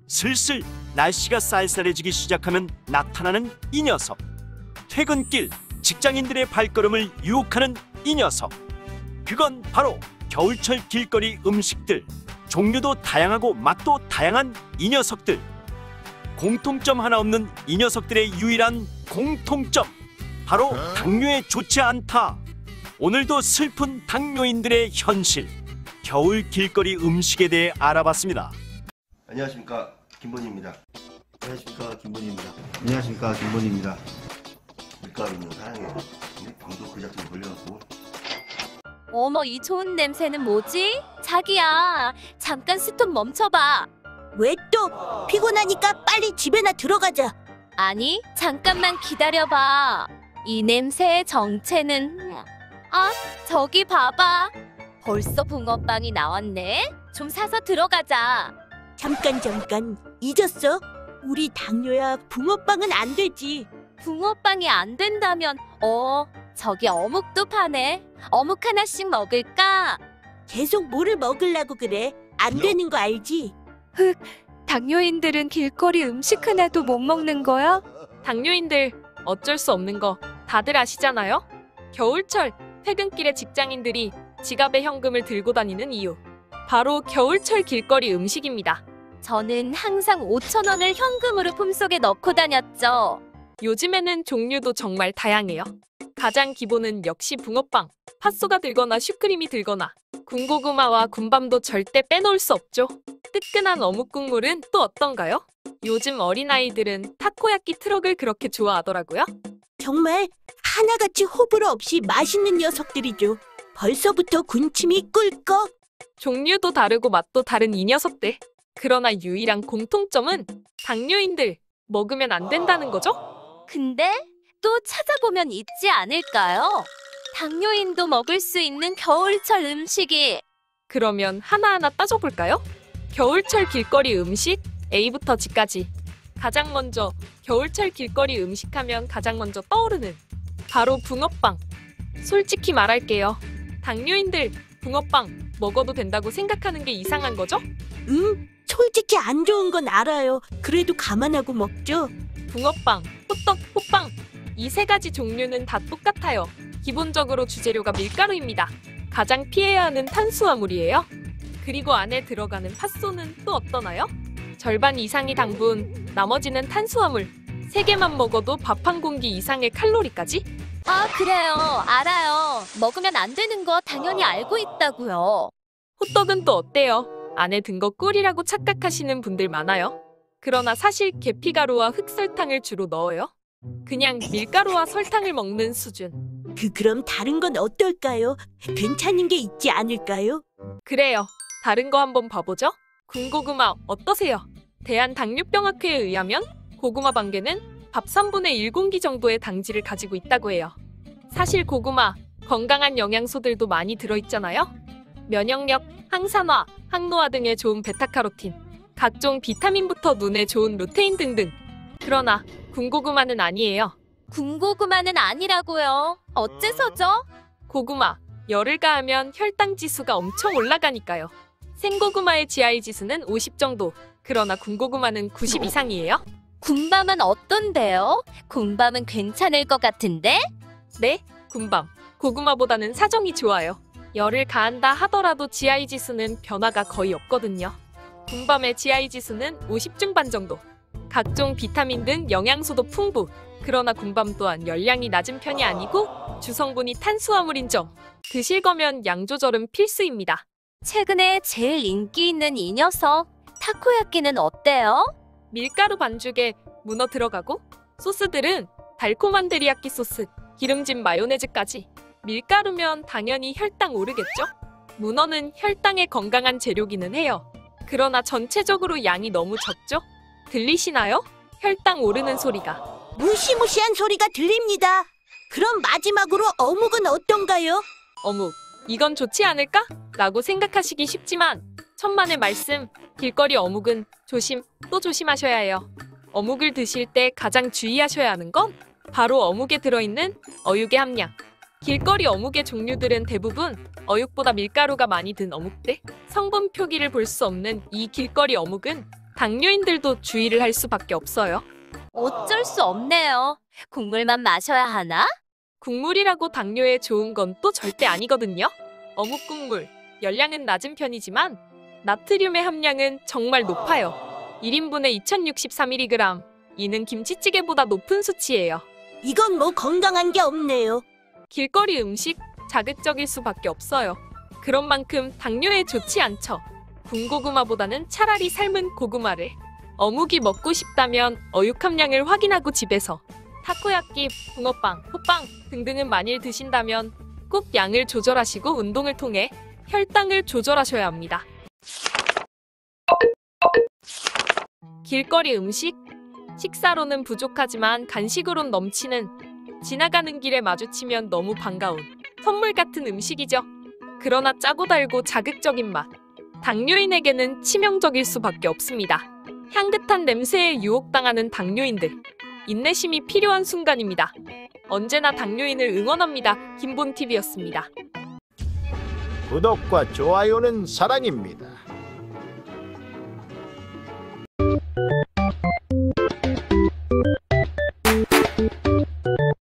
슬슬 날씨가 쌀쌀해지기 시작하면 나타나는 이 녀석. 퇴근길 직장인들의 발걸음을 유혹하는 이 녀석. 그건 바로 겨울철 길거리 음식들. 종류도 다양하고 맛도 다양한 이 녀석들. 공통점 하나 없는 이 녀석들의 유일한 공통점, 바로 당뇨에 좋지 않다. 오늘도 슬픈 당뇨인들의 현실, 겨울 길거리 음식에 대해 알아봤습니다. 안녕하십니까, 김본희입니다. 안녕하십니까, 김본희입니다. 안녕하십니까, 김본희입니다. 밀가루는 사랑해요. 근데 병도 그 작정에 걸려갖고. 어머, 이 좋은 냄새는 뭐지? 자기야, 잠깐 스톱 멈춰봐. 왜 또? 피곤하니까 빨리 집에나 들어가자. 아니, 잠깐만 기다려봐. 이 냄새의 정체는... 아, 저기 봐봐. 벌써 붕어빵이 나왔네. 좀 사서 들어가자. 잠깐 잊었어? 우리 당뇨야. 붕어빵은 안 되지. 붕어빵이 안 된다면 저기 어묵도 파네. 어묵 하나씩 먹을까? 계속 뭐를 먹으려고 그래? 안 되는 거 알지? 당뇨인들은 길거리 음식 하나도 못 먹는 거야? 당뇨인들 어쩔 수 없는 거 다들 아시잖아요? 겨울철 퇴근길에 직장인들이 지갑에 현금을 들고 다니는 이유, 바로 겨울철 길거리 음식입니다. 저는 항상 5,000원을 현금으로 품속에 넣고 다녔죠. 요즘에는 종류도 정말 다양해요. 가장 기본은 역시 붕어빵, 팥소가 들거나 슈크림이 들거나, 군고구마와 군밤도 절대 빼놓을 수 없죠. 뜨끈한 어묵 국물은 또 어떤가요? 요즘 어린아이들은 타코야끼 트럭을 그렇게 좋아하더라고요. 정말 하나같이 호불호 없이 맛있는 녀석들이죠. 벌써부터 군침이 꿀꺽. 종류도 다르고 맛도 다른 이 녀석들. 그러나 유일한 공통점은 당뇨인들 먹으면 안 된다는 거죠? 근데 또 찾아보면 있지 않을까요? 당뇨인도 먹을 수 있는 겨울철 음식이. 그러면 하나하나 따져볼까요? 겨울철 길거리 음식 A부터 G까지. 가장 먼저 겨울철 길거리 음식하면 가장 먼저 떠오르는 바로 붕어빵. 솔직히 말할게요. 당뇨인들 붕어빵 먹어도 된다고 생각하는 게 이상한 거죠? 솔직히 안 좋은 건 알아요. 그래도 감안하고 먹죠. 붕어빵, 호떡, 호빵, 이 세 가지 종류는 다 똑같아요. 기본적으로 주재료가 밀가루입니다. 가장 피해야 하는 탄수화물이에요. 그리고 안에 들어가는 팥소는 또 어떠나요? 절반 이상이 당분, 나머지는 탄수화물. 3개만 먹어도 밥 한 공기 이상의 칼로리까지? 아, 그래요. 알아요. 먹으면 안 되는 거 당연히 알고 있다고요. 호떡은 또 어때요? 안에 든 거 꿀이라고 착각하시는 분들 많아요. 그러나 사실 계피가루와 흑설탕을 주로 넣어요. 그냥 밀가루와 설탕을 먹는 수준. 그럼 다른 건 어떨까요? 괜찮은 게 있지 않을까요? 그래요. 다른 거 한번 봐보죠. 군고구마 어떠세요? 대한당뇨병학회에 의하면 고구마 반개는 밥 3분의 1공기 정도의 당질을 가지고 있다고 해요. 사실 고구마, 건강한 영양소들도 많이 들어있잖아요. 면역력, 항산화, 항노화 등에 좋은 베타카로틴, 각종 비타민부터 눈에 좋은 루테인 등등. 그러나 군고구마는 아니에요. 군고구마는 아니라고요. 어째서죠? 고구마, 열을 가하면 혈당 지수가 엄청 올라가니까요. 생고구마의 GI 지수는 50 정도, 그러나 군고구마는 90 이상이에요. 군밤은 어떤데요? 군밤은 괜찮을 것 같은데? 네, 군밤. 고구마보다는 사정이 좋아요. 열을 가한다 하더라도 GI 지수는 변화가 거의 없거든요. 군밤의 GI 지수는 50 중반 정도. 각종 비타민 등 영양소도 풍부. 그러나 군밤 또한 열량이 낮은 편이 아니고 주성분이 탄수화물인 점. 드실 거면 양 조절은 필수입니다. 최근에 제일 인기 있는 이 녀석, 타코야끼는 어때요? 밀가루 반죽에 문어 들어가고, 소스들은 달콤한 데리야끼 소스, 기름진 마요네즈까지. 밀가루면 당연히 혈당 오르겠죠? 문어는 혈당에 건강한 재료기는 해요. 그러나 전체적으로 양이 너무 적죠? 들리시나요? 혈당 오르는 소리가. 무시무시한 소리가 들립니다. 그럼 마지막으로 어묵은 어떤가요? 어묵, 이건 좋지 않을까? 라고 생각하시기 쉽지만 천만의 말씀, 길거리 어묵은 조심 또 조심하셔야 해요. 어묵을 드실 때 가장 주의하셔야 하는 건 바로 어묵에 들어있는 어육의 함량. 길거리 어묵의 종류들은 대부분 어육보다 밀가루가 많이 든 어묵들. 성분 표기를 볼 수 없는 이 길거리 어묵은 당뇨인들도 주의를 할 수밖에 없어요. 어쩔 수 없네요. 국물만 마셔야 하나? 국물이라고 당뇨에 좋은 건 또 절대 아니거든요. 어묵 국물, 열량은 낮은 편이지만 나트륨의 함량은 정말 높아요. 1인분에 2063mg. 이는 김치찌개보다 높은 수치예요. 이건 뭐 건강한 게 없네요. 길거리 음식 자극적일 수밖에 없어요. 그런 만큼 당뇨에 좋지 않죠. 군고구마보다는 차라리 삶은 고구마를. 어묵이 먹고 싶다면 어육 함량을 확인하고 집에서 타코야끼, 붕어빵, 호빵 등등은 만일 드신다면 꼭 양을 조절하시고 운동을 통해 혈당을 조절하셔야 합니다. 길거리 음식 식사로는 부족하지만 간식으론 넘치는 지나가는 길에 마주치면 너무 반가운 선물 같은 음식이죠. 그러나 짜고 달고 자극적인 맛. 당뇨인에게는 치명적일 수밖에 없습니다. 향긋한 냄새에 유혹당하는 당뇨인들. 인내심이 필요한 순간입니다. 언제나 당뇨인을 응원합니다. 김본TV였습니다. 구독과 좋아요는 사랑입니다.